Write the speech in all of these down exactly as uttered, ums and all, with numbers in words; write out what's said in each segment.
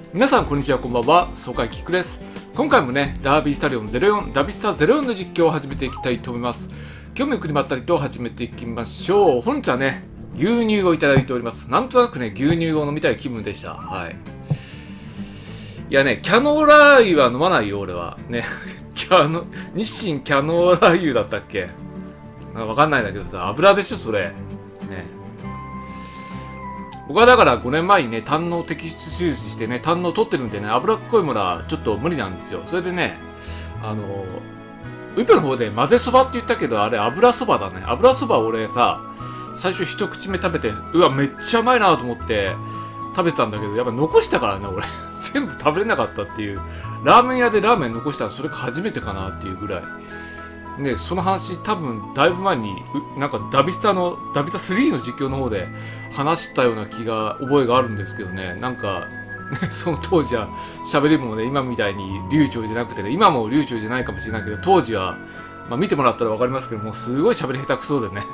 皆さんこんにちは、こんばんは。爽快キックです。今回もね、ダービースタリオンゼロよん、ダビスタゼロよんの実況を始めていきたいと思います。今日もゆっくりまったりと始めていきましょう。本日はね、牛乳をいただいております。なんとなくね、牛乳を飲みたい気分でした。はい。いやね、キャノーラ油は飲まないよ、俺は。ね、キャノ、日清キャノーラ油だったっけ？なんかわかんないんだけどさ、油でしょ、それ。ね。僕はだからごねんまえにね、胆の摘出手術してね、胆の取ってるんでね、脂っこいものはちょっと無理なんですよ。それでね、あの、ウィプの方で混ぜそばって言ったけど、あれ油そばだね。油そば俺さ、最初一口目食べて、うわ、めっちゃうまいなと思って食べてたんだけど、やっぱ残したからね、俺。全部食べれなかったっていう。ラーメン屋でラーメン残したらそれが初めてかなっていうぐらい。ね、その話多分だいぶ前になんかダビスタのダビスタスリーの実況の方で話したような気が覚えがあるんですけどね、なんか、ね、その当時は喋りもね今みたいに流暢じゃなくてね、今も流暢じゃないかもしれないけど当時は、まあ、見てもらったら分かりますけどもうすごい喋り下手くそでね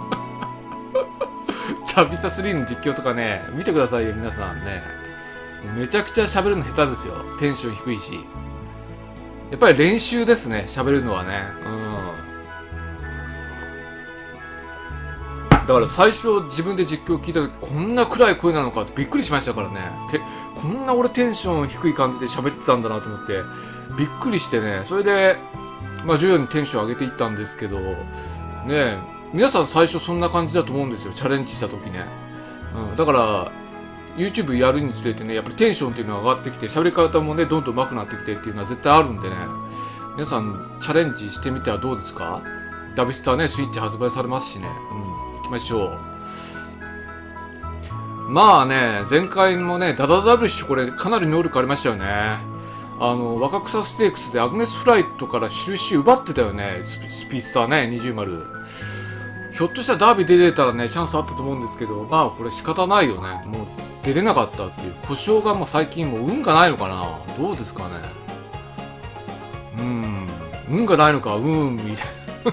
ダビスタスリーの実況とかね見てくださいよ皆さんね、めちゃくちゃ喋るの下手ですよ。テンション低いし、やっぱり練習ですね、喋るのはね。うん。だから最初自分で実況聞いた時こんな暗い声なのかってびっくりしましたからね。てこんな俺テンション低い感じで喋ってたんだなと思ってびっくりしてね。それでまあ徐々にテンション上げていったんですけどねえ、皆さん最初そんな感じだと思うんですよ、チャレンジした時ね。うん、だから YouTube やるにつれてね、やっぱりテンションっていうのが上がってきて、喋り方もねどんどん上手くなってきてっていうのは絶対あるんでね、皆さんチャレンジしてみてはどうですか。ダビスタねスイッチ発売されますしね。うん、行きましょう。まあね、前回もねダダダルッシュこれかなり能力ありましたよね。あの若草ステークスでアグネスフライトから印奪ってたよね、ス ピ, スピースターねにじゅうまる。ひょっとしたらダービー出れたらねチャンスあったと思うんですけど、まあこれ仕方ないよね。もう出れなかったっていう故障がもう最近もう運がないのかな、どうですかね。うーん、運がないのか、うーんみたいな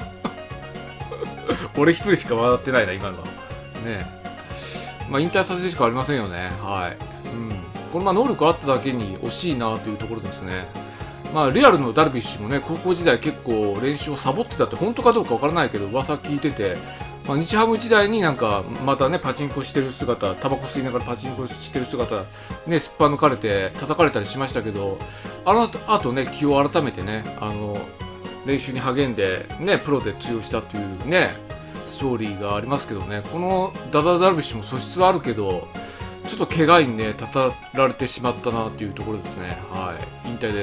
俺一人しか笑ってないな今のはね。まあ引退させるしかありませんよね。はい、うん、これまあ能力あっただけに惜しいなというところですね。まあリアルのダルビッシュもね高校時代結構練習をサボってたって本当かどうかわからないけど噂聞いてて、まあ、日ハム時代になんかまたねパチンコしてる姿、タバコ吸いながらパチンコしてる姿ねすっぱ抜かれて叩かれたりしましたけど、あの後ね気を改めてねあの練習に励んでねプロで通用したっていうねストーリーがありますけどね、このダダダルビッシュも素質はあるけどちょっと怪我にねたたられてしまったなっていうところですね。はい、引退です。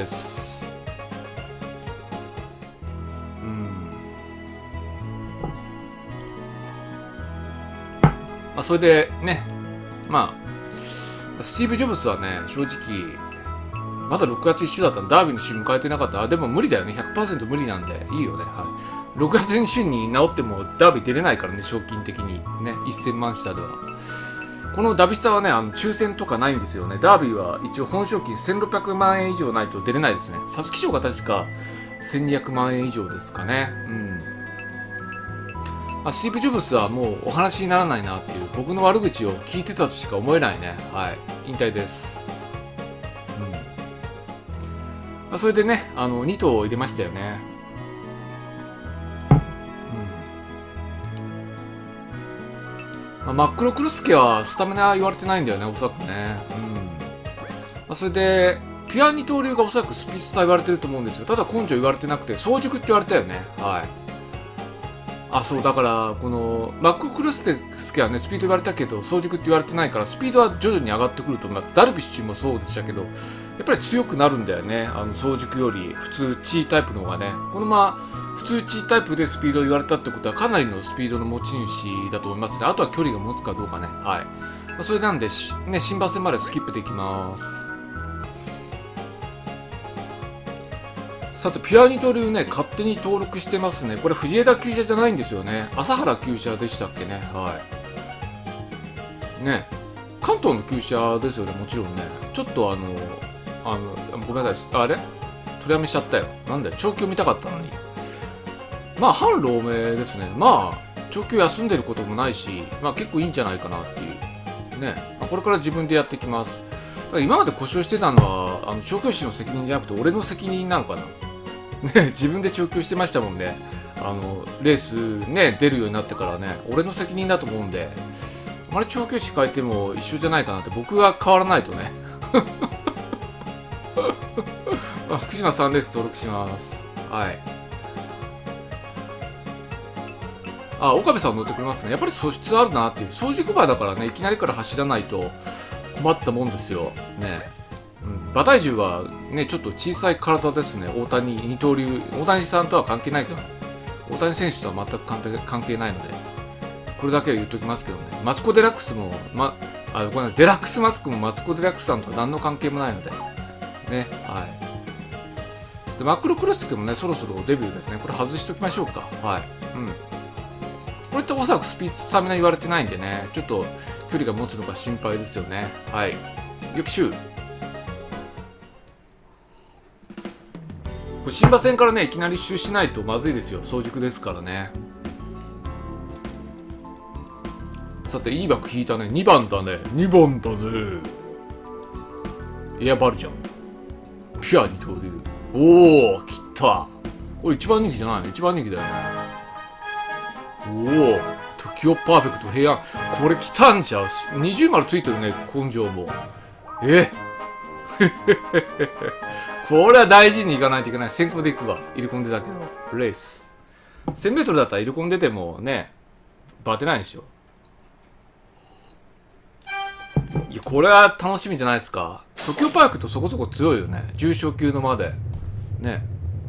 まあ、それでね、まあ、スティーブ・ジョブズはね、正直、まだろくがつ一週だったんで、ダービーの週迎えてなかった。あ、でも無理だよね。ひゃくパーセント 無理なんで、いいよね。はい。ろくがつに週に治っても、ダービー出れないからね、賞金的に。ね、せんまん下では。このダビスタはね、あの抽選とかないんですよね。ダービーは一応本賞金せんろっぴゃくまんえん以上ないと出れないですね。皐月賞が確かせんにひゃくまんえん以上ですかね。うん。まあ、スティーブ・ジョブズはもうお話にならないなっていう僕の悪口を聞いてたとしか思えないね。はい、引退です。うん、まあ、それでねあのに頭入れましたよね。うん、まあ、マックロ・クルスケはスタミナ言われてないんだよね、おそらくね。うん、まあ、それでピュア二刀流がおそらくスピースター言われてると思うんですよ。ただ根性言われてなくて早熟って言われたよね。はい。あ、そうだからこのマック・クルスケはねスピード言われたけど早熟って言われてないからスピードは徐々に上がってくると思います。ダルビッシュもそうでしたけどやっぱり強くなるんだよね、あの早熟より普通チータイプの方がね。このまま普通チータイプでスピードを言われたってことはかなりのスピードの持ち主だと思いますね。あとは距離が持つかどうかね。はい、まあ、それなんでね新馬戦までスキップできます。さて、ピュア二刀流ね、勝手に登録してますね。これ、藤枝厩舎じゃないんですよね。朝原厩舎でしたっけね。はい。ね。関東の厩舎ですよね、もちろんね。ちょっとあの、あの、ごめんなさい。あれ取りやめしちゃったよ。なんだよ、長期を見たかったのに。まあ、半老明ですね。まあ、長期を休んでることもないし、まあ結構いいんじゃないかなっていう。ね。まあ、これから自分でやっていきます。 ら今まで故障してたのはあの調教師の責任じゃなくて俺の責任なのかなね、自分で調教してましたもんね。あのレースね出るようになってからね、俺の責任だと思うんで、あまり調教師変えても一緒じゃないかなって、僕が変わらないとねあ、福島さんレース登録します。はい。あ、岡部さん乗ってくれますね。やっぱり素質あるなっていう。早熟馬だからね、いきなりから走らないと困ったもんですよね。うん、馬体重はねちょっと小さい体ですね。大谷二刀流、大谷さんとは関係ないけど、大谷選手とは全く関係関係ないので、これだけは言っときますけどね。マツコ・デラックスも、ま、あごめんなさい、デラックスマスクもマツコ・デラックスさんとは何の関係もないのでね。はい。でマクロクロスケもねそろそろデビューですね。これ外しときましょうか。はい。うん。これっておそらくスピードスタミナ言われてないんでね、ちょっと距離が持つのが心配ですよね。はい。翌週。これ新馬戦からねいきなり一周しないとまずいですよ。早熟ですからね。さていい枠引いたね。にばんだね。にばんだね。エアバルジャン。ピュア二刀流。おお、切った。これ一番人気じゃないの？一番人気だよね。おお、時をパーフェクト平安。これ来たんじゃう。にじゅう丸ついてるね、根性も。えこれは大事にいかないといけない。先行でいくわ。入れ込んでたけど。レース。せんメートルだったら入れ込んでてもね、バテないでしょ。いや、これは楽しみじゃないですか。時をパークとそこそこ強いよね。重賞級のまで。ね。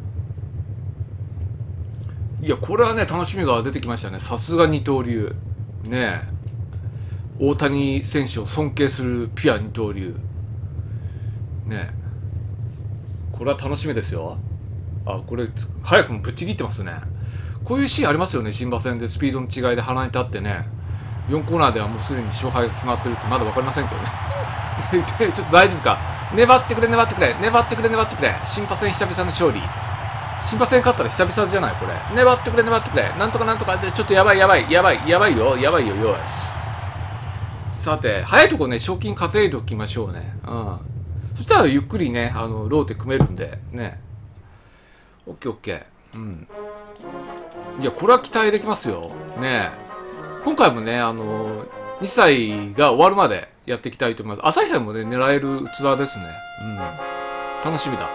いや、これはね、楽しみが出てきましたね。さすが二刀流。ねえ。大谷選手を尊敬するピュア二刀流。ねえ。これは楽しみですよ。あ、これ、早くもぶっちぎってますね。こういうシーンありますよね。新馬戦でスピードの違いで鼻に立ってね。よんコーナーではもうすでに勝敗が決まってるってまだ分かりませんけどねちょっと大丈夫か。粘ってくれ粘ってくれ粘ってくれ粘ってくれ。新馬戦久々の勝利。新馬戦勝ったら久々じゃないこれ。粘ってくれ粘ってくれ。なんとかなんとかでちょっとやばいやばいやばいやばいよやばいよ。よし。さて早いとこね賞金稼いでおきましょうね。うん。そしたらゆっくりねあのローテ組めるんでね。オッケーオッケー。うん。いやこれは期待できますよね。今回もね、あの、にさいが終わるまでやっていきたいと思います。朝日杯もね、狙える器ですね。うん。楽しみだ。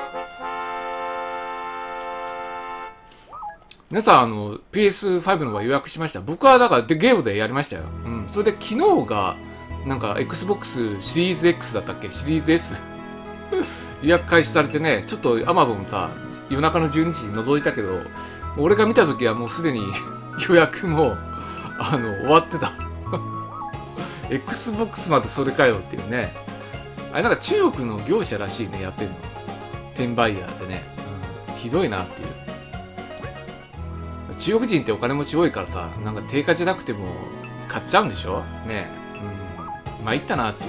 皆さん、あの、ピーエスファイブ の方予約しました。僕はだからでゲームでやりましたよ。うん。それで昨日が、なんか Xbox シリーズ X だったっけシリーズ S 予約開始されてね、ちょっと Amazon さ、夜中のじゅうにじに覗いたけど、俺が見た時はもうすでに予約も、あの、終わってた。Xbox までそれかよっていうね。あれなんか中国の業者らしいね、やってんの。転売ヤーってね、うん。ひどいなっていう。中国人ってお金持ち多いからさ、なんか定価じゃなくても買っちゃうんでしょねえ。うん。参ったなっていう。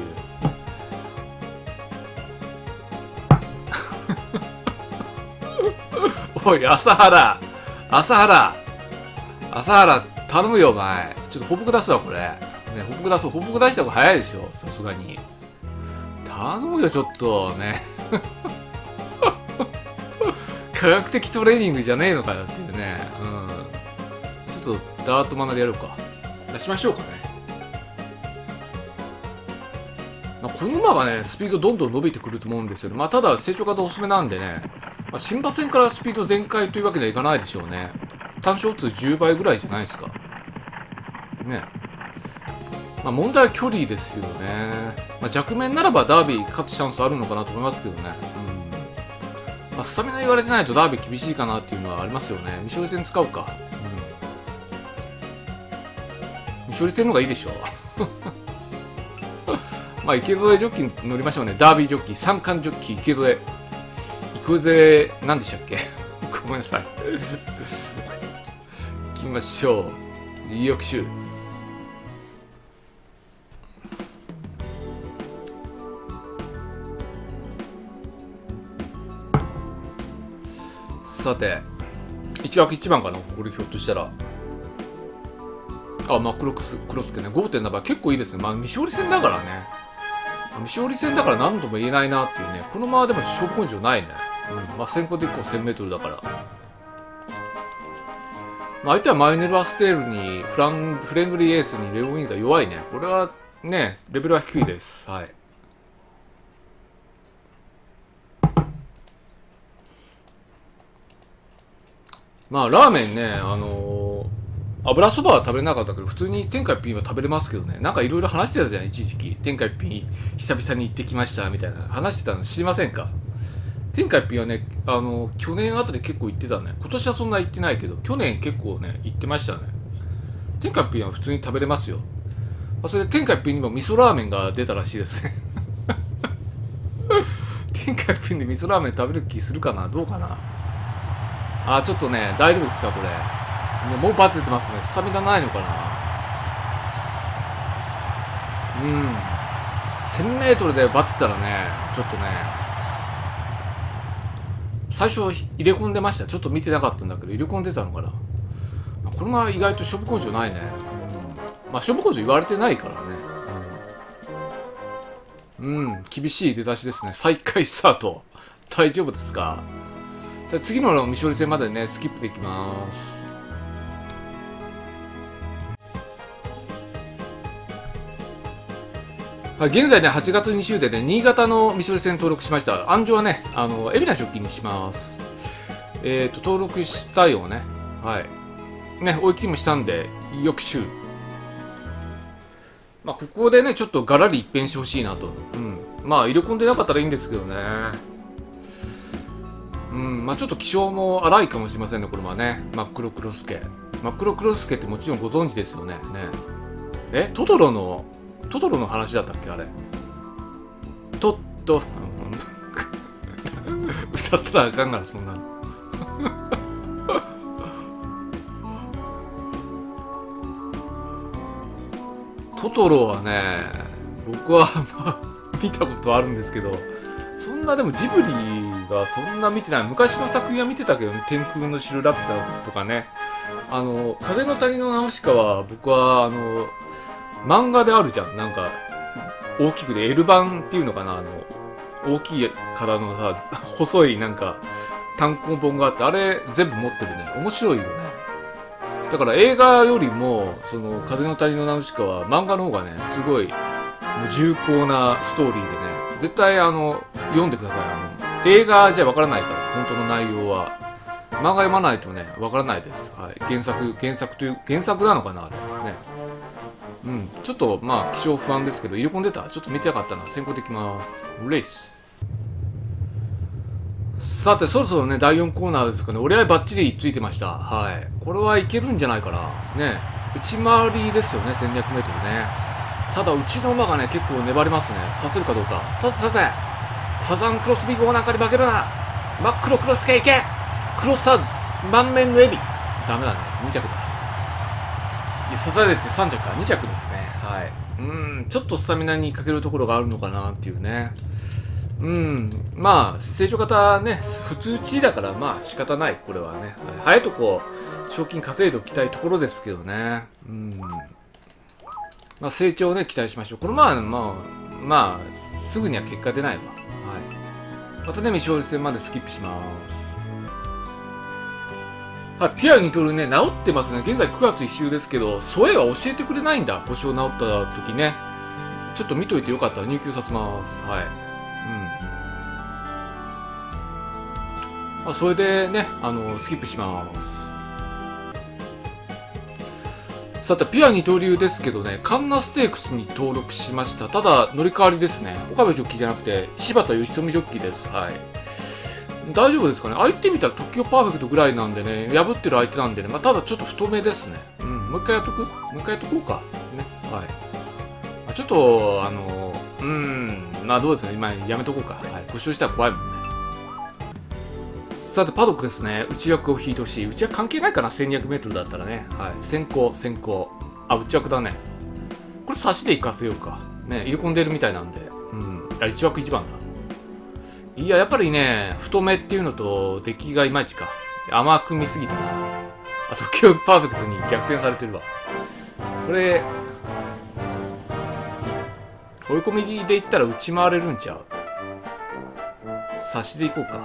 おい、朝原朝原朝原頼むよお前。ちょっと報告出すわこれ。ね、報告出そう。報告出した方が早いでしょさすがに。頼むよちょっとね。科学的トレーニングじゃねえのかよっていうね。うん。ちょっとダートマナでやろうか。出しましょうかね。まあ、この馬がね、スピードどんどん伸びてくると思うんですよね。まあ、ただ成長型遅めなんでね。まあ、新馬戦からスピード全開というわけにはいかないでしょうね。単勝数じゅうばいぐらいじゃないですか。ね。まあ問題は距離ですよね。まあ、弱面ならばダービー勝つチャンスあるのかなと思いますけどね。うん。まあ、スタミナ言われてないとダービー厳しいかなっていうのはありますよね。未勝利戦使うか。うん。未勝利戦の方がいいでしょまあ池添ジョッキー乗りましょうね。ダービージョッキー、三冠ジョッキー、池添。池添、何でしたっけごめんなさい。行きましょう。翌週。さて、一枠一番かなこれひょっとしたら。あ、マクロクスクロスケね。ごてんなな 倍結構いいですね。まあ未勝利戦だからね。 未勝利戦だから何とも言えないなっていうね。このままでも勝負根性ないね。うん。まあ、先行でいっこせんメートルだから。まあ、相手はマイネル・アステールにフラン、フレンドリーエースにレオウィンザー弱いね。これはね、レベルは低いです。はい。まあ、ラーメンね、あのー、油そばは食べれなかったけど、普通に天下一品は食べれますけどね。なんかいろいろ話してたじゃん、一時期。天下一品、久々に行ってきました、みたいな。話してたの知りませんか？天下一品はね、あのー、去年あたり結構行ってたね。今年はそんな行ってないけど、去年結構ね、行ってましたね。天下一品は普通に食べれますよ。まあ、それで天下一品にも味噌ラーメンが出たらしいですね。天下一品で味噌ラーメン食べる気するかな？どうかな？あ、ちょっとね、大丈夫ですかこれ。ね、もうバテてますね。スタミナないのかな。うん。せんメートルでバテたらね、ちょっとね、最初入れ込んでました。ちょっと見てなかったんだけど、入れ込んでたのかな。これは意外と勝負根性ないね。うん、まあ、勝負根性言われてないからね。うん、うん、厳しい出だしですね。再開スタート。大丈夫ですか？さあ次の未勝利戦までね、スキップでいきます。はい、現在ね、はちがつに週でね、新潟の未勝利戦登録しました。安城はね、あの、海老名食器にします。えっと、登録したよね。はい。ね、追い切りもしたんで、翌週。まあ、ここでね、ちょっとガラリ一変してほしいなと。うん。まあ、入れ込んでなかったらいいんですけどね。うん、まあちょっと気性も荒いかもしれませんね、これはね。真っ黒クロスケ。真っ黒クロスケってもちろんご存知ですよね。ねえ、トトロの、トトロの話だったっけあれ。とっと、歌ったらあかんから、そんなの。トトロはね、僕はまあ見たことあるんですけど、そんなでもジブリがそんな見てない。昔の作品は見てたけどね。天空の城ラピュタとかね。あの、風の谷のナウシカは僕はあの、漫画であるじゃん。なんか、大きくで L 版っていうのかな。あの、大きいからのさ、細いなんか、単行本があって、あれ全部持ってるね。面白いよね。だから映画よりも、その、風の谷のナウシカは漫画の方がね、すごい、もう重厚なストーリーでね、絶対あの、読んでください。あの、映画じゃわからないから、本当の内容は。漫画読まないとね、わからないです。はい。原作、原作という、原作なのかなあれ。ね。うん。ちょっと、まあ、気象不安ですけど、入れ込んでた。ちょっと見てなかったな。先行できます。レース。さて、そろそろね、だいよんコーナーですかね。折り合いバッチリついてました。はい。これはいけるんじゃないかな。ね。内回りですよね、せんにひゃくメートルね。ただ、うちの馬がね、結構粘りますね。させるかどうか。させさせサザンクロスビ号なんかに負けるな。真っ黒クロス系いけクロスサー満面のエビ。ダメだね。に着だ。いや、刺されてさん着か。に着ですね。はい。うーん、ちょっとスタミナに欠けるところがあるのかなっていうね。うん、まあ、成長型ね、普通値だから、まあ仕方ない、これはね。はい、早いとこ、賞金稼いでおきたいところですけどね。うん。まあ、成長をね、期待しましょう。このまあ、まあ、まあ、すぐには結果出ないわ。はい。またね、未勝利戦までスキップします。はい、ピアにとるね、治ってますね。現在くがついっ週ですけど、ソエは教えてくれないんだ。故障治った時ね。ちょっと見といてよかったら入球させます。はい。うん。まあ、それでね、あの、スキップします。さて、ピア二刀流ですけどね、カンナステークスに登録しました。ただ、乗り換わりですね。岡部ジョッキーじゃなくて、柴田義富ジョッキーです。はい。大丈夫ですかね。相手見たら特許パーフェクトぐらいなんでね、破ってる相手なんでね、まあ、ただちょっと太めですね。うん、もう一回やっとくもう一回やっとこうか。ね。はい。ちょっと、あの、うーん、まあどうですかね。今やめとこうか。はい。故障したら怖いもんね。さて、パドックですね。内枠を引いてほしい。内枠関係ないかな。せんにひゃくメートルだったらね。はい。先行、先行。あ、内枠だね。これ差しで行かせようか。ね、入れ込んでるみたいなんで。うん。あ、いち枠いちばんだ。いや、やっぱりね、太めっていうのと、出来がいまいちか。甘く見すぎたな。あと、今日パーフェクトに逆転されてるわ。これ、 追い込みでいったら打ち回れるんちゃう。差しでいこうか。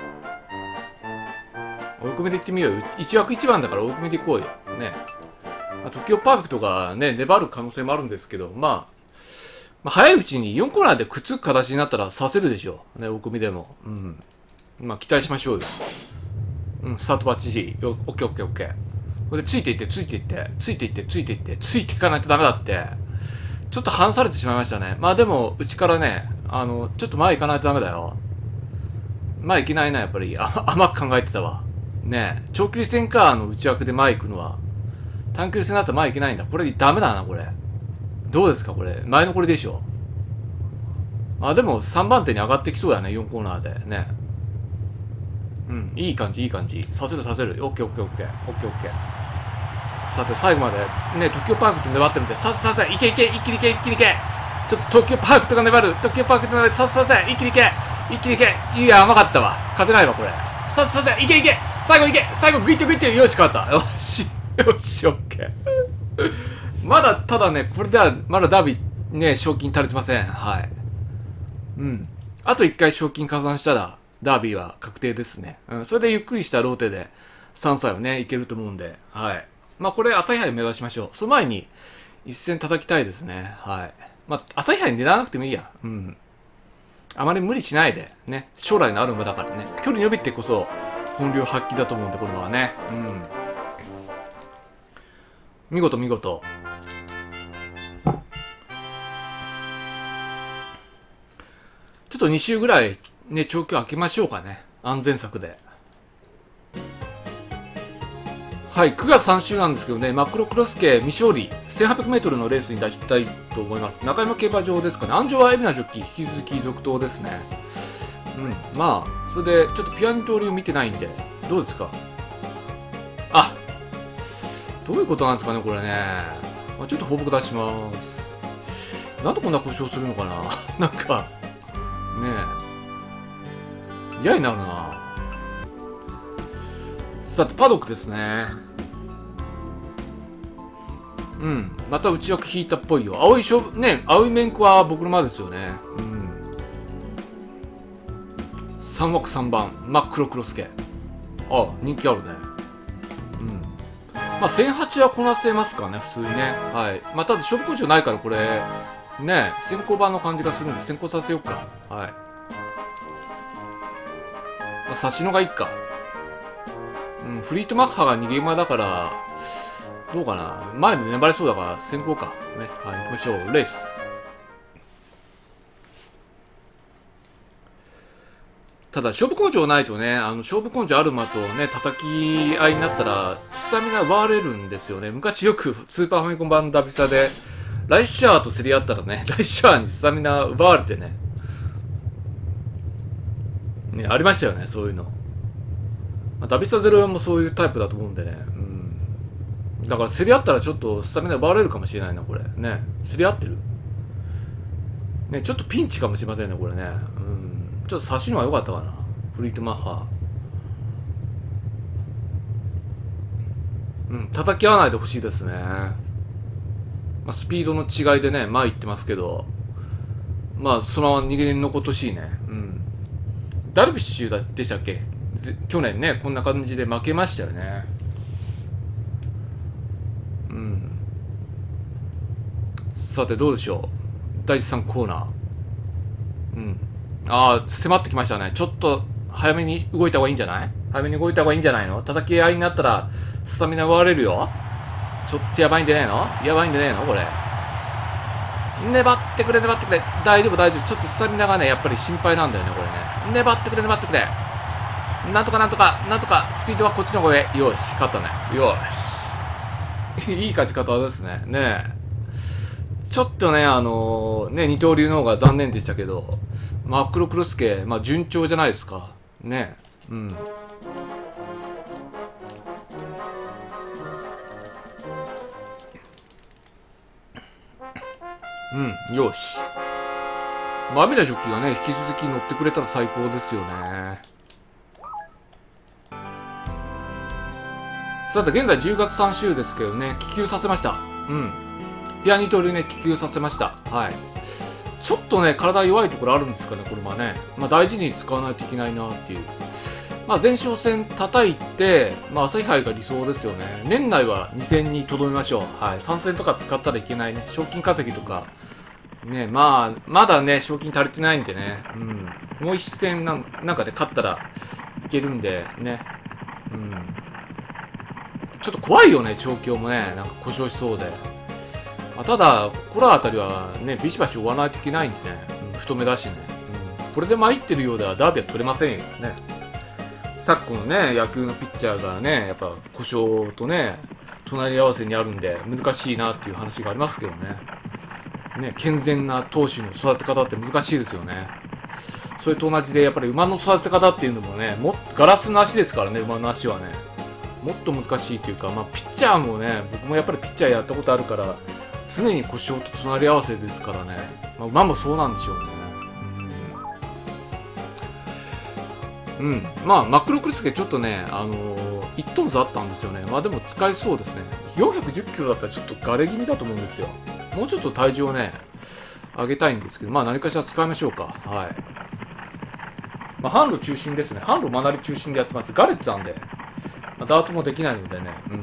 追い込みでいってみようよ。一枠一番だから追い込みでいこうよ。ね。まあ、時をパーフェクトがね、粘る可能性もあるんですけど、まあ、まあ、早いうちによんコーナーでくっつく形になったらさせるでしょう。ね、追い込みでも。うん。まあ、期待しましょうよ。うん、スタートバッチリ。オッケーオッケーオッケー。これでついていって、ついていって、ついていって、ついていって、ついていかないとダメだって。ちょっと離されてしまいましたね。まあでも、うちからね、あの、ちょっと前行かないとダメだよ。前行けないな、やっぱり。あ甘く考えてたわ。ねえ、長距離戦か、あの、内枠で前行くのは。短距離戦だったら前行けないんだ。これダメだな、これ。どうですか、これ。前残りでしょ。あ、でもさんばん手に上がってきそうだね、よんコーナーで。ね。うん、いい感じ、いい感じ。させる、させる。オッケーオッケーオッケー。オッケーオッケー。さて、最後まで、ね、時をパーフェクト粘ってみて、させさせ、いけいけ、一気にいけ、一気にいけ。ちょっと時をパーフェクトが粘る。時をパーフェクトが粘る。させさせ、一気にいけ。一気にいけ。いや、甘かったわ。勝てないわ、これ。させさせ、いけいけ。最後いけ。最後、グイッとグイッと。よし、勝った。よし。よし、オッケー。まだ、ただね、これでは、まだダービー、ね、賞金足りてません。はい。うん。あといっかい賞金加算したら、ダービーは確定ですね。うん。それでゆっくりしたローテで、さんさいはね、いけると思うんで、はい。まあ、これ、朝日杯目指しましょう。その前に、一戦叩きたいですね。はい。まあ、朝日杯狙わなくてもいいや。うん。あまり無理しないで、ね。将来のある馬だからね。距離伸びてこそ、本領発揮だと思うんで、この馬はね。うん。見事、見事。ちょっとに週ぐらい、ね、長期を空けましょうかね。安全策で。はい、くがつさん週なんですけどね、マクロクロスケ未勝利、せんはっぴゃくメートルのレースに出したいと思います。中山競馬場ですかね。安城は海老名ジョッキー、引き続き続投ですね。うん、まあ、それで、ちょっとピアニトリを見てないんで、どうですか。あ、どういうことなんですかね、これね。まあ、ちょっと報告出します。なんでこんな故障するのかななんか、ねえ。嫌になるな。さて、パドックですね。うん。また内枠引いたっぽいよ。青い勝負、ね、青い面子は僕の馬ですよね。うん。さんわくさんばん、真っ黒クロスケ。あ、人気あるね。うん。まあ、せんはちはこなせますかね、普通にね。はい。まあ、ただ勝負工場ないから、これ、ね、先行版の感じがするんで、先行させようか。はい。まあ、差しのがいいか。うん、フリートマッハが逃げ馬だから、どうかな。前で粘れそうだから、先行か。ね。はい、行きましょう。レース。ただ、勝負根性ないとね、あの、勝負根性ある馬とね、叩き合いになったら、スタミナ奪われるんですよね。昔よく、スーパーファミコン版のダビサで、ライシャーと競り合ったらね、ライシャーにスタミナ奪われてね。ね、ありましたよね、そういうの。ダビスタゼロよんもそういうタイプだと思うんでね。うん。だから競り合ったらちょっとスタミナ奪われるかもしれないな、これ。ね。競り合ってるね、ちょっとピンチかもしれませんね、これね。うん。ちょっと差しの方が良かったかな。フリートマッハ。うん、叩き合わないでほしいですね。まあ、スピードの違いでね、前行ってますけど。まあ、そのまま逃げ残ってほしいね。うん。ダルビッシュでしたっけ去年ね、こんな感じで負けましたよね。うん。さて、どうでしょう。だいさんコーナー。うん。ああ、迫ってきましたね。ちょっと、早めに動いた方がいいんじゃない早めに動いた方がいいんじゃないの叩き合いになったら、スタミナ奪われるよ。ちょっとやばいんでねえのやばいんでねえのこれ。粘ってくれ、粘ってくれ。大丈夫、大丈夫。ちょっとスタミナがね、やっぱり心配なんだよね、これね。粘ってくれ、粘ってくれ。なんとかなんとか、なんとか、スピードはこっちの方へ。よし、勝ったね。よし。いい勝ち方ですね。ねえ。ちょっとね、あのー、ね、二刀流の方が残念でしたけど、マクロクロスケ、まあ順調じゃないですか。ねえ。うん。うん、よし。まあ、アミラジョッキーがね、引き続き乗ってくれたら最高ですよね。さて、現在じゅうがつさん週ですけどね、気球させました。うん。ピアニトルね、気球させました。はい。 ちょっとね、体弱いところあるんですかね、これはね。まあ、大事に使わないといけないなっていう。まあ、前哨戦叩いて、まあ、朝日杯が理想ですよね。年内はに戦にとどめましょう。はい。さん戦とか使ったらいけないね。賞金稼ぎとか。ね、まあ、まだね、賞金足りてないんでね。うん。もう一戦なんなんかで勝ったらいけるんで、ね。うん。ちょっと怖いよね、調教もね。なんか故障しそうで。まあ、ただ、ここら辺りはね、ビシバシ追わないといけないんでね。うん、太めだしね。うん。これで参ってるようではダービーは取れませんよね。昨今のね、野球のピッチャーがね、やっぱ故障とね、隣り合わせにあるんで、難しいなっていう話がありますけどね。ね、健全な投手の育て方って難しいですよね。それと同じで、やっぱり馬の育て方っていうのもね、もガラスの足ですからね、馬の足はね。もっと難しいというか、まあ、ピッチャーもね、僕もやっぱりピッチャーやったことあるから、常に故障と隣り合わせですからね。まあ、馬もそうなんでしょうね。うん、まあマクロクリスケちょっとね、あのー、いちトン差あったんですよね。まあでも使えそうですね。よんひゃくじゅっキロだったらちょっとガレ気味だと思うんですよ。もうちょっと体重をね、上げたいんですけど、まあ何かしら使いましょうか。はい。まあ販路中心ですね。販路マナリ中心でやってます。ガレッツなんで、まあ、ダートもできないのでね。うん。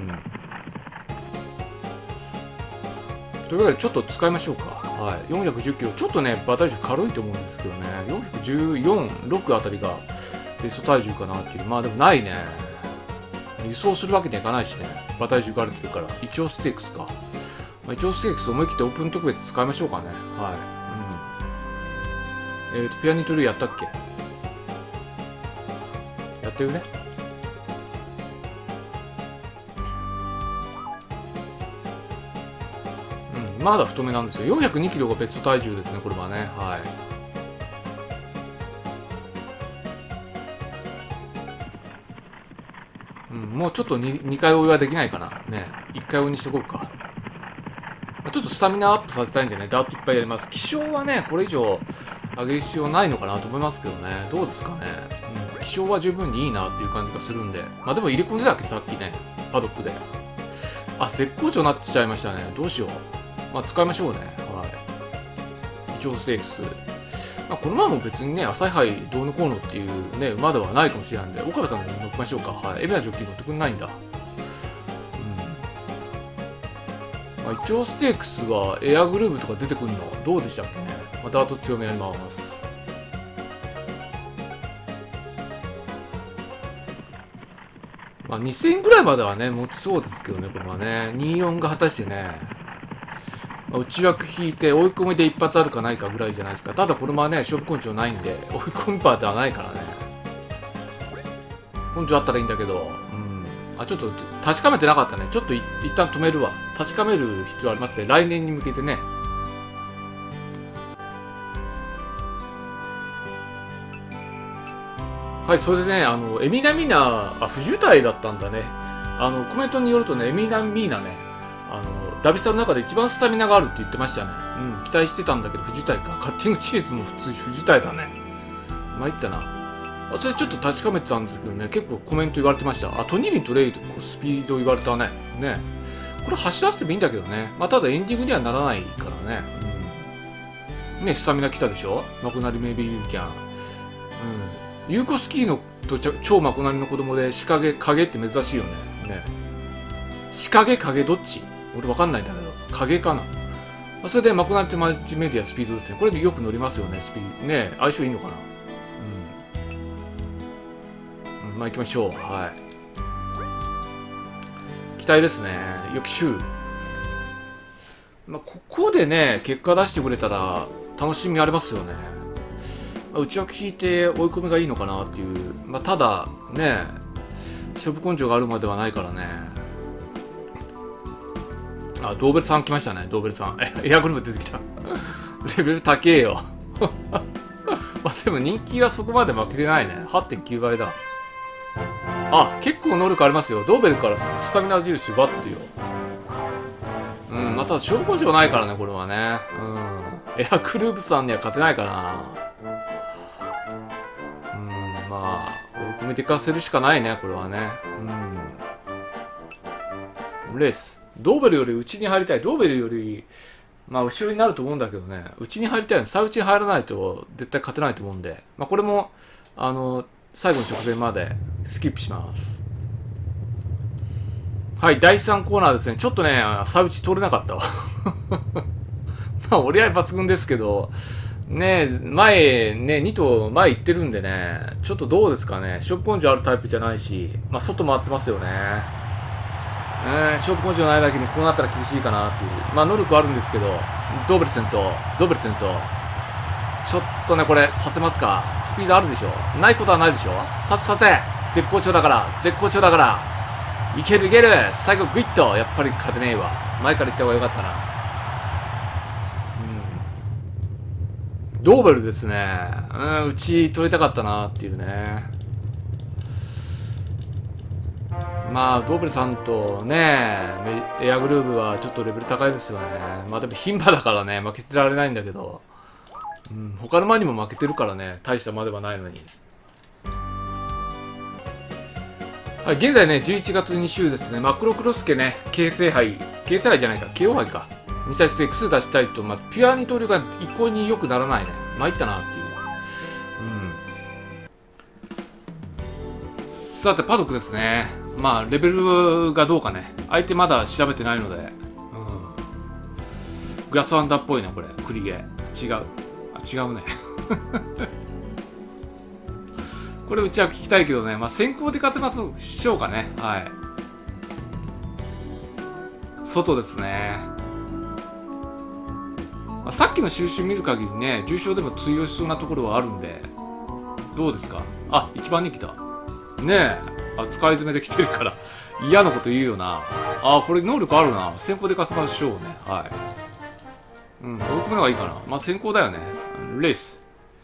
というわけでちょっと使いましょうか。はい。よんひゃくじゅっキロ、ちょっとね、馬体重軽いと思うんですけどね。よんひゃくじゅうよん、ろくあたりが、ベスト体重かなっていう。まあでもないね。輸送するわけにはいかないしね。馬体重があるっていうから。イチョウステークスか。まあ、イチョウステークス思い切ってオープン特別使いましょうかね。はい。うん。えっ、ー、と、ピアニトルーやったっけ？やってるね。うん。まだ太めなんですよ。よんひゃくにキロがベスト体重ですね、これはね。はい。うん、もうちょっと 2, 2回追いはできないかな。ね。いっかい追いにしとこうか。ちょっとスタミナアップさせたいんでね、ダートいっぱいやります。気象はね、これ以上上げる必要ないのかなと思いますけどね。どうですかね。うん、気象は十分にいいなっていう感じがするんで。まあでも入れ込んでたっけ、さっきね。パドックで。あ、絶好調になっちゃいましたね。どうしよう。まあ使いましょうね。はい。イチョウセークス。まあ、この馬も別にね、朝日杯どうのこうのっていうね、馬ではないかもしれないんで、岡部さんに乗ってましょうか。はい。エビナジョッキー乗ってくんないんだ。うん。まあ、イチョウステークスはエアグルーヴとか出てくるのどうでしたっけね。まあ、ダート強めやります。まあ、にせんぐらいまではね、持ちそうですけどね、これはね。にじゅうよんが果たしてね、まあ、内枠引いて追い込みで一発あるかないかぐらいじゃないですか。ただこれもね、勝負根性ないんで、追い込みパーではないからね。根性あったらいいんだけど、うん。あ、ちょっと確かめてなかったね。ちょっと一旦止めるわ。確かめる必要ありますね。来年に向けてね。はい、それでね、あの、エミナミーナ、あ、不渋滞だったんだね。あの、コメントによるとね、エミナミーナね、あの、ダビスタの中で一番スタミナがあるって言ってましたね。うん、期待してたんだけど、不渋滞か。カッティングチーズも普通不渋滞だね。参ったな。それちょっと確かめてたんですけどね、結構コメント言われてました。あ、トニーリントレイとスピード言われたね。ね。これ走らせてもいいんだけどね。まあ、ただエンディングにはならないからね。うん。ね、スタミナ来たでしょ？マクナリメイビーユーキャン。うん。ユーコスキーのと超マクナリの子供で、仕掛け、影って珍しいよね。ね。仕掛け、影どっち？俺わかんないんだけど、影かな。それでマクナリってマルチメディアスピードですね。これでよく乗りますよね、スピード。ね、相性いいのかな。うん。うん、まあ行きましょう。はい。期待ですね。よきしゅう。まあ、ここでね、結果出してくれたら楽しみありますよね。まあ、内枠引いて追い込みがいいのかなっていう。まあ、ただ、ね、勝負根性があるまではないからね。あ、ドーベルさん来ましたね、ドーベルさん。エアグループ出てきた。レベル高えよ。まあでも人気はそこまで負けてないね。はってんきゅうばいだ。あ、結構能力ありますよ。ドーベルからスタミナ印奪ってるよ。うん、また勝負根性ないからね、これはね。うん。エアグループさんには勝てないからな。うん、まあ、追い込みでかせるしかないね、これはね。うん。レース。ドーベルより内に入りたい。ドーベルよりまあ後ろになると思うんだけどね、内に入りたいのに最内に入らないと絶対勝てないと思うんで、まあこれもあの最後の直前までスキップします。はい、だいさんコーナーですね。ちょっとね、最内通れなかったわ。まあ折り合い抜群ですけど、ね、前、ね、に頭前行ってるんでね、ちょっとどうですかね、勝負根性あるタイプじゃないし、まあ外回ってますよね。えー、勝負根性ないだけにこうなったら厳しいかなっていう。まあ能力あるんですけど、ドーベル先頭、ドーベル先頭。ちょっとね、これ、させますか。スピードあるでしょ。ないことはないでしょ。させさせ絶好調だから、絶好調だから。いけるいける最後グイッと、やっぱり勝てねえわ。前から行った方がよかったな。うん。ドーベルですね。うん、うち取りたかったなっていうね。まあ、ドーベルさんとね、エアグルーヴはちょっとレベル高いですよね。まあでも、牝馬だからね、負けてられないんだけど、うん、他の馬にも負けてるからね、大した馬ではないのに。はい、現在ね、じゅういちがつに週ですね、マクロクロスケね、京成杯、京成杯じゃないか、ケーオー杯か、に歳スペックス出したいと、まあ、ピュア二刀流が一向に良くならないね。参ったなっていう。うん。さて、パドックですね。まあ、レベルがどうかね。相手まだ調べてないので。うん。グラスワンダーっぽいな、これ。クリゲー。違う。あ、違うね。これうちは聞きたいけどね。まあ、先行で勝てますしょうかね。はい。外ですね。まあ、さっきの収集見る限りね、重賞でも通用しそうなところはあるんで。どうですか？あ、一番人気だ。ねえ。あ、使い詰めできてるから嫌なこと言うよな。あ、これ能力あるな。先行で勝ちましょうね。はい。うん、追い込むのがいいかな。まあ、先行だよね。レース。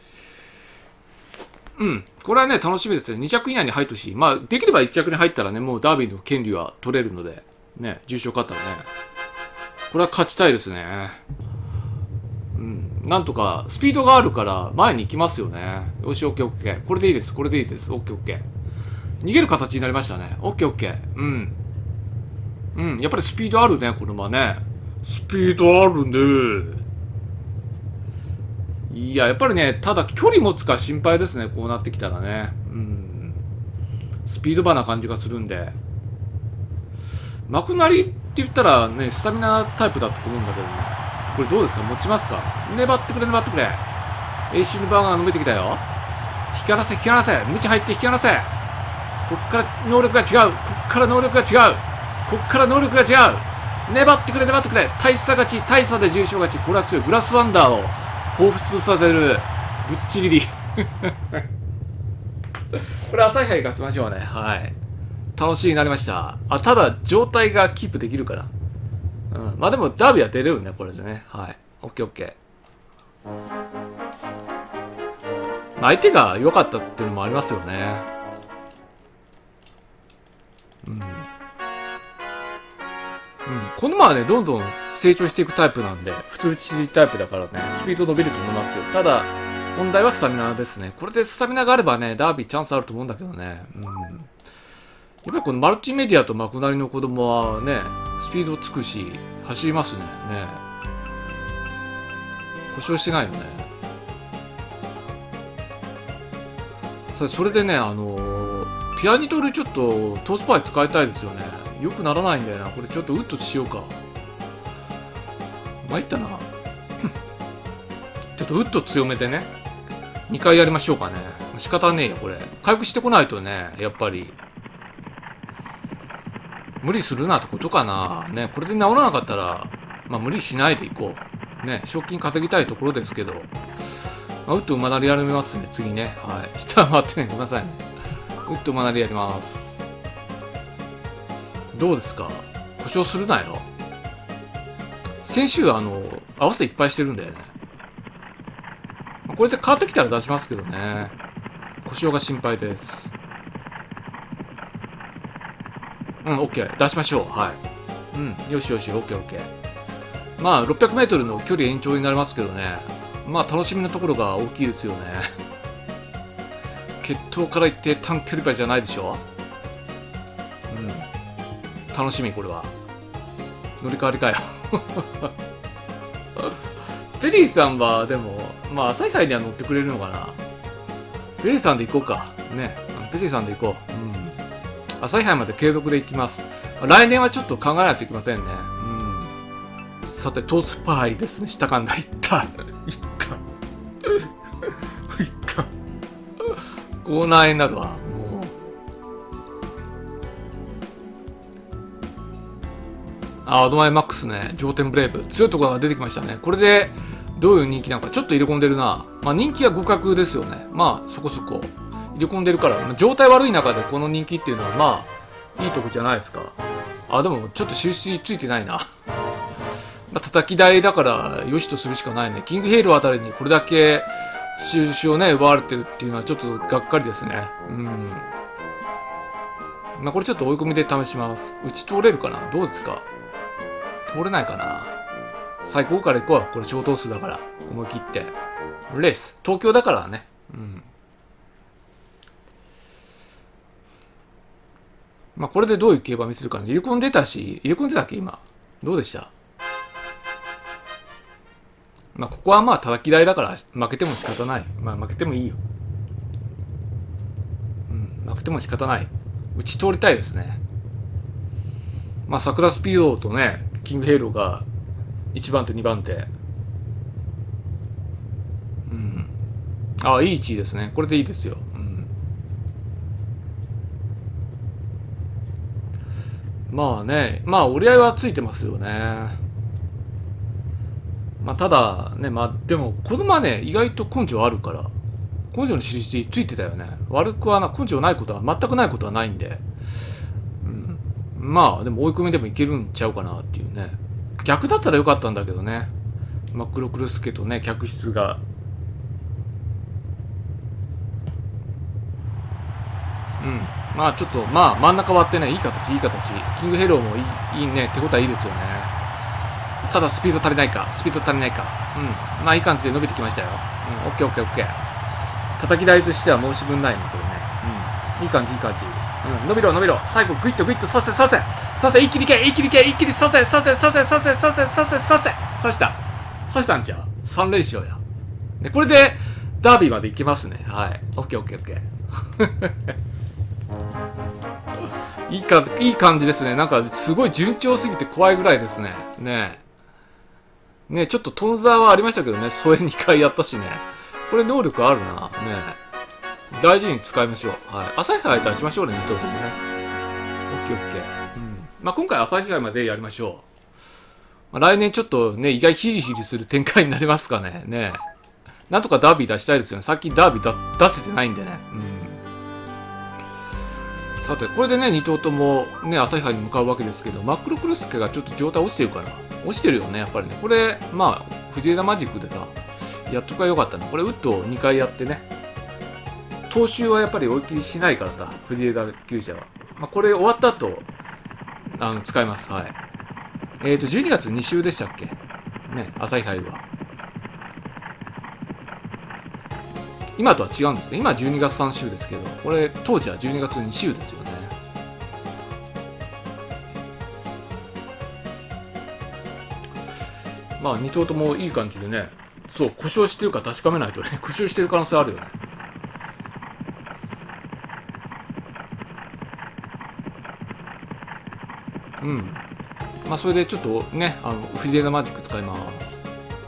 うん。これはね、楽しみですね。に着以内に入ってほしい。まあ、できればいち着に入ったらね、もうダービーの権利は取れるので、ね、重賞勝ったらね。これは勝ちたいですね。うん。なんとか、スピードがあるから前に行きますよね。よし、オッケーオッケー。これでいいです。これでいいです。オッケーオッケー。逃げる形になりましたね。オッケーオッケー。うん。うん。やっぱりスピードあるね、この馬ね。スピードあるね。いや、やっぱりね、ただ距離持つか心配ですね。こうなってきたらね。うん。スピード馬な感じがするんで。幕成って言ったらね、スタミナタイプだったと思うんだけどね。これどうですか？持ちますか？粘ってくれ、粘ってくれ。エーシー のバーガー伸びてきたよ。光らせ、光らせ。無知入って光らせ。こっから能力が違う。こっから能力が違う。こっから能力が違う。粘ってくれ、粘ってくれ。大差勝ち、大差で重賞勝ち。これは強い。グラスワンダーを彷彿させる。ぶっちぎり。これ朝日杯勝ちましょうね。はい。楽しみになりました。あ、ただ、状態がキープできるから。うん。まあでも、ダービーは出れるね、これでね。はい。オッケーオッケー。相手が良かったっていうのもありますよね。うん。うん。この馬はね、どんどん成長していくタイプなんで、普通打ちタイプだからね、スピード伸びると思いますよ。ただ、問題はスタミナですね。これでスタミナがあればね、ダービーチャンスあると思うんだけどね。うん。やっぱりこのマルチメディアとマクナリの子供はね、スピードつくし、走りますね。ね。故障してないよね。それでね、あのー、ピアニトルちょっとトースパイ使いたいですよね。よくならないんだよな。これちょっとウッドしようか。参ったな。ちょっとウッド強めでね。にかいやりましょうかね。仕方ねえよ、これ。回復してこないとね、やっぱり。無理するなってことかな。ね、これで治らなかったら、まあ無理しないでいこう。ね、賞金稼ぎたいところですけど。まあ、ウッド馬なりやりますね、次ね。はい。下回ってね、ごめんなさいね。ウッド馬なりやります。どうですか？故障するなよ。先週、あの、合わせいっぱいしてるんだよね。これで変わってきたら出しますけどね。故障が心配です。うん、オッケー。出しましょう。はい。うん、よしよし、オッケーオッケー。まあ、ろっぴゃくメートルの距離延長になりますけどね。まあ、楽しみなところが大きいですよね。決闘から言って短距離馬じゃないでしょ。うん。楽しみ、これは。乗り換わりかよ。 ペリーさんはでもまあ朝日杯には乗ってくれるのかな。ペリーさんで行こうかね。ペリーさんで行こう。うん、朝日杯まで継続で行きます。来年はちょっと考えないといけませんね。うん、さてトースパイですね。下かんだ。いったいったいったコーナーになるわ。もうあアドマイマックスね。上天ブレイブ強いところが出てきましたね。これでどういう人気なのかちょっと入れ込んでるな。まあ人気は互角ですよね。まあそこそこ入れ込んでるから、まあ、状態悪い中でこの人気っていうのはまあいいとこじゃないですか。あでもちょっと収支ついてないなまあ叩き台だからよしとするしかないね。キングヘイローあたりにこれだけ収支をね奪われてるっていうのはちょっとがっかりですね。うんまあこれちょっと追い込みで試します。打ち通れるかな。どうですか。通れないかな。最高から行こう。これ小等数だから思い切ってレース東京だからね。うんまあこれでどういう競馬見せるかね。入れ込んでたし、入れ込んでたっけ今。どうでした。まあここはまあ叩き台だから負けても仕方ない。まあ負けてもいいよ。うん、負けても仕方ない。打ち通りたいですね。まあ桜スピードとね、キングヘイローがいちばん手にばん手。うん。ああ、いい位置ですね。これでいいですよ。まあね、まあ折り合いはついてますよね。まあただね、まあでもこの馬ね、意外と根性あるから、根性の印ついてたよね。悪くはな、根性ないことは、全くないことはないんで、うん、まあでも追い込みでもいけるんちゃうかなっていうね。逆だったらよかったんだけどね。マックロクルスケとね、客室が。うん。まあちょっと、まあ真ん中割ってね、いい形、いい形。キングヘローもいい、いいね、手応えいいですよね。ただスピード足りないか、スピード足りないか。うん。まあいい感じで伸びてきましたよ。うん、オッケーオッケーオッケー。叩き台としては申し分ないね、これね。うん。いい感じ、いい感じ。うん、伸びろ、伸びろ。最後、グイッとグイッとさせ、させ。させ、一気にいけ、一気にいけ、一気にさせ、させ、させ、させ、させ、させ、させ。さした。さしたんちゃう ?さん 連勝や。ね、これで、ダービーまでいけますね。はい。オッケーオッケーオッケー。いいか、いい感じですね。なんか、すごい順調すぎて怖いぐらいですね。ねえ。ねえ、ちょっとトンザーはありましたけどね。添えにかいやったしね。これ能力あるな。ねえ。大事に使いましょう。はい。朝日杯出しましょうね、に頭ともね。オッケーオッケー。うん。まあ、今回朝日杯までやりましょう。まあ、来年ちょっとね、意外ヒリヒリする展開になりますかね。ねえ。なんとかダービー出したいですよね。さっきダービー出せてないんでね。うん。さて、これでね、に頭ともね、朝日杯に向かうわけですけど、マックロクルスケがちょっと状態落ちてるかな。落ちてるよね、やっぱりね。これ、まあ、藤枝マジックでさ、やっとかよかったね。これ、ウッドをにかいやってね。投手はやっぱり追い切りしないからさ、藤枝厩舎は。まあ、これ終わった後、あの、使います。はい。えっと、じゅうにがつに週でしたっけね、朝日杯は。今とは違うんですね。今はじゅうにがつさん週ですけど、これ、当時はじゅうにがつに週ですよね。まあ、に頭ともいい感じでね、そう、故障してるか確かめないとね、故障してる可能性あるよね。うん。まあ、それでちょっとね、あの、藤枝マジック使います。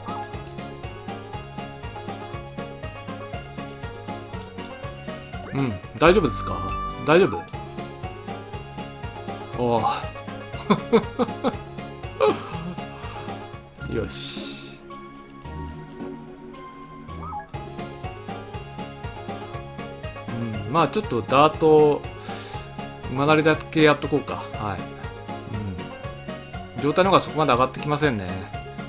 うん、大丈夫ですか？大丈夫？おお。よし。うん、まあちょっとダート、馬なりだけやっとこうか。はい。うん。状態の方がそこまで上がってきませんね。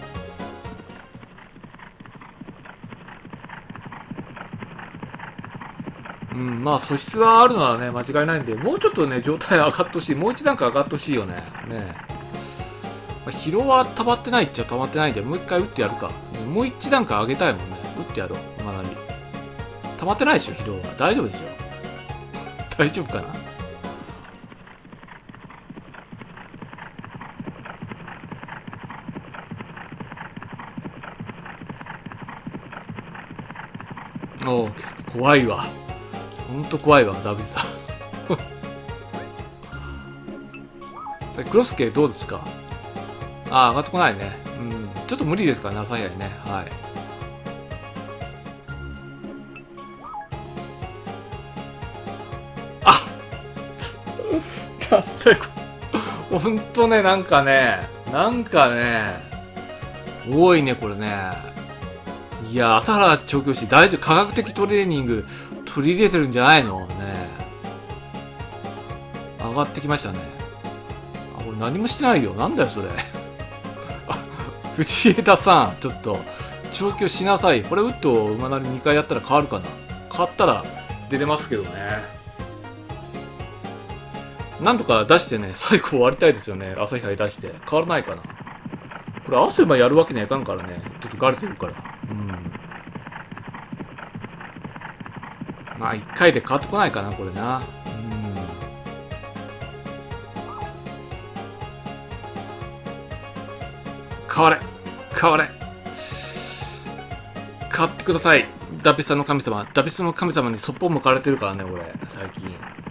うん、まあ素質はあるのはね、間違いないんで、もうちょっとね、状態上がってほしい。もう一段階上がってほしいよね。ねまあ、疲労は溜まってないっちゃ溜まってないんで、もう一回打ってやるか。もう一段階上げたいもんね。打ってやろう、馬なり。溜まってないでしょ、疲労は。大丈夫でしょ。大丈夫かな。 おお、怖いわ。ほんと怖いわ、ダビスさん。クロスケどうですか？ああ、上がってこないね。うん。ちょっと無理ですからね、朝日愛ね。はい。あなんだよ、ほんとね、なんかね、なんかね、多いね、これね。いや、朝原調教師、大丈夫、科学的トレーニング取り入れてるんじゃないのね。上がってきましたね。あ、これ何もしてないよ。なんだよ、それ。藤枝さん、ちょっと、調教しなさい。これ、ウッド馬なりにかいやったら変わるかな。変わったら出れますけどね。なんとか出してね、最後終わりたいですよね。朝日杯出して。変わらないかな。これ、朝日やるわけにはいかんからね。ちょっとガレてるから。うん。まあ、いっかいで変わってこないかな、これな。うん。変われ変われ変わってください。ダビスタの神様。ダビスタの神様にそっぽ向かれてるからね、俺、最近。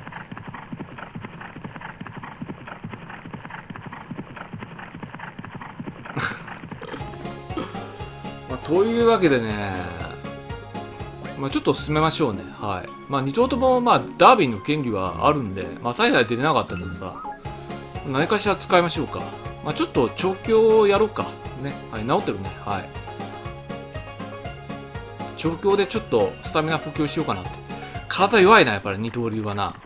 まあ、というわけでね、まあ、ちょっと進めましょうね。はい。まあ、に頭とも、まあ、ダービーの権利はあるんで、まあ、最大出れなかったけどさ、何かしら使いましょうか。まあ、ちょっと調教をやろうか。ね。はい、治ってるね。はい。調教でちょっとスタミナ補強しようかなって。体弱いな、やっぱり二刀流はな。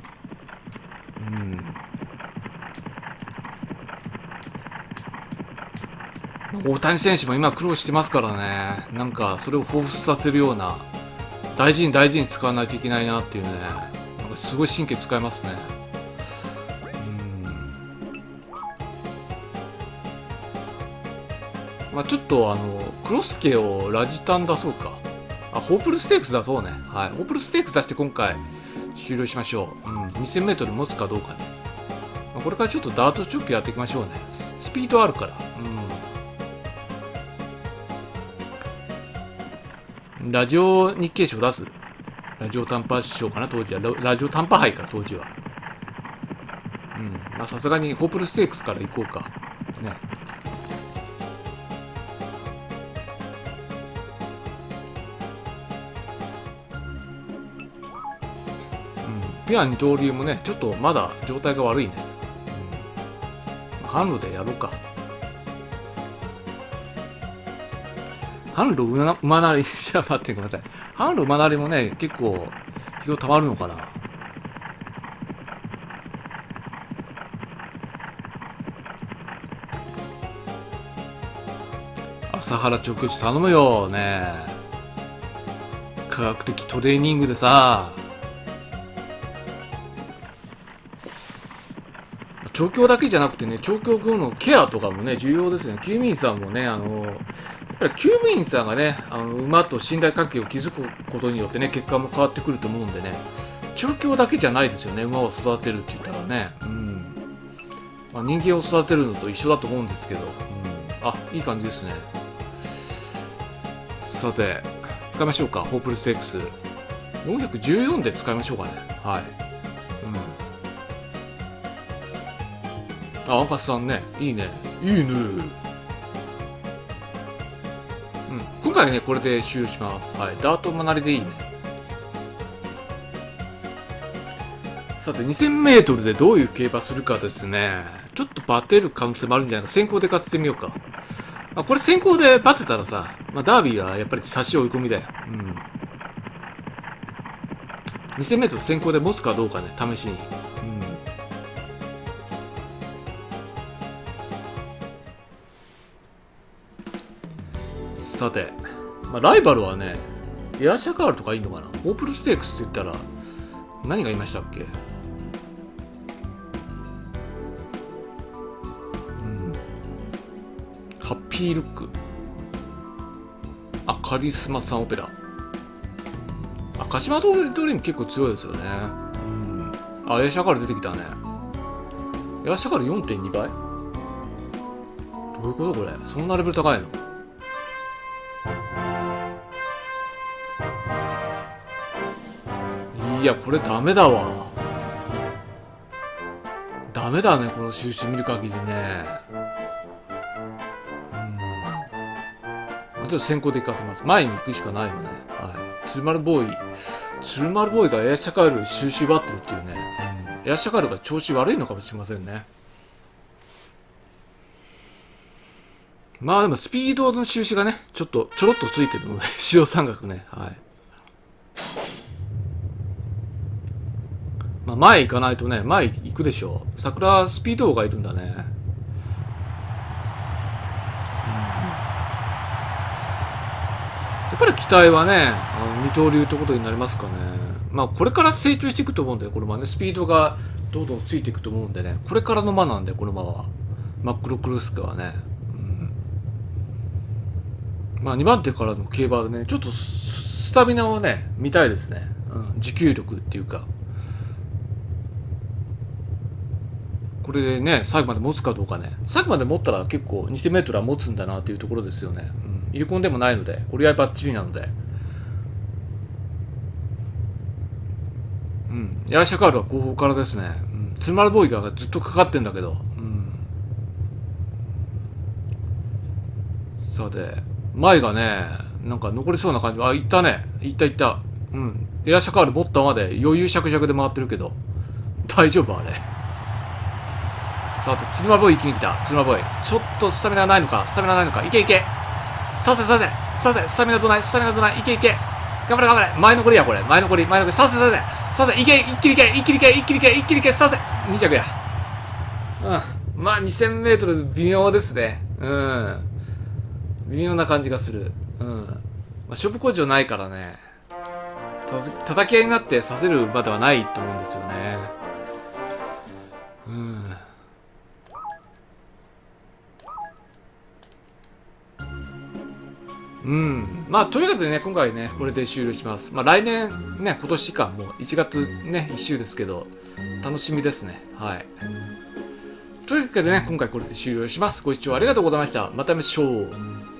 うん。大谷選手も今苦労してますからね。なんか、それを彷彿させるような、大事に大事に使わないといけないなっていうね。なんかすごい神経使いますね。まあ、ちょっとあのクロスケをラジタン出そうか。あ、ホープルステークス出そうね。はい。ホープルステークス出して今回終了しましょう。うん。にせんメートル持つかどうかね。まあ、これからちょっとダートチョッキやっていきましょうね。ス、スピードあるから。うん。ラジオ日経賞出す。ラジオ短波賞かな、当時は。ラ、ラジオ短波杯か、当時は。うん。まあ、さすがにホープルステークスから行こうか。ね。ペア二刀流もね、ちょっとまだ状態が悪いね。うん、販路でやろうか。販路馬なり、じゃあ待ってください。販路馬なりもね、結構疲労たまるのかな。朝原調教師頼むよね。科学的トレーニングでさ。調教だけじゃなくてね、調教後のケアとかもね、重要ですね。厩務員さんもね、あの、やっぱり厩務員さんがね、あの馬と信頼関係を築くことによってね、結果も変わってくると思うんでね、調教だけじゃないですよね、馬を育てるって言ったらね。うん。まあ、人間を育てるのと一緒だと思うんですけど、うん。あ、いい感じですね。さて、使いましょうか、ホープルステークス。よんひゃくじゅうよんで使いましょうかね。はい。あ、若狭さんね。いいね。いいね。うん。今回ね、これで終了します。はい。ダート馬なりでいいね。さて、にせんメートルでどういう競馬するかですね。ちょっとバテる可能性もあるんじゃないか。先行で勝ってみようか。あ、これ先行でバテたらさ、まあ、ダービーはやっぱり差し追い込みだよ。うん。にせんメートル先行で持つかどうかね、試しに。さて、まあ、ライバルはね、エアシャカールとかいいのかな。オープルステークスって言ったら、何がいましたっけ。うん。ハッピールック。あ、カリスマサンオペラ。あ、鹿島通り通りも結構強いですよね。うん。あ、エアシャカール出てきたね。エアシャカール よんてんに 倍。どういうことこれ。そんなレベル高いの。 いやこれダメだわ。ダメだねこの印見る限りね。うん、ちょっと先行で行かせます。前に行くしかないよね。はい、鶴丸ボーイ鶴丸ボーイがエアシャカール収集バッテルっていうね、うん、エアシャカールが調子悪いのかもしれませんね。まあでもスピードの印がねちょっとちょろっとついてるので白三角ね。はい、まあ、前行かないとね、前行くでしょう。桜スピード王がいるんだね。うん、やっぱり期待はね、あの二刀流ってことになりますかね。まあこれから成長していくと思うんだよ、この馬ね。スピードがどんどんついていくと思うんでね。これからの馬なんで、この馬は。マックロクルスクはね。うん、まあにばん手からの競馬でね、ちょっとスタミナをね、見たいですね。うん、持久力っていうか。これでね、最後まで持つかどうかね。最後まで持ったら結構にせんメートルは持つんだなというところですよね。うん、入れ込んでもないので、折り合いバッチリなので。うん。エアシャカールは後方からですね。うん。ツーマルボーイがずっとかかってんだけど。うん。さて、前がね、なんか残りそうな感じ。あ、行ったね。行った行った。うん。エアシャカール持ったまで余裕しゃくしゃくで回ってるけど。大丈夫あれ。さて、ツルマボーイ一気に来た。ツルマボーイ。ちょっとスタミナないのかスタミナないのかいけいけさせさせさせスタミナどないスタミナどないいけいけ頑張れ頑張れ前残りやこれ前残り前残りさせさせさせいけ一気にいけ一気にいけ一気にいけ一気にいけさせに着や。うん。まあにせんメートル微妙ですね。うん。微妙な感じがする。うん。まあ、勝負根性ないからね。た叩き合いになってさせるまではないと思うんですよね。うん。うん。まあ、ということでね、今回ね、これで終了します。まあ、来年、ね、今年か、もういちがつね、一周ですけど、楽しみですね。はい。というわけでね、今回これで終了します。ご視聴ありがとうございました。また会いましょう。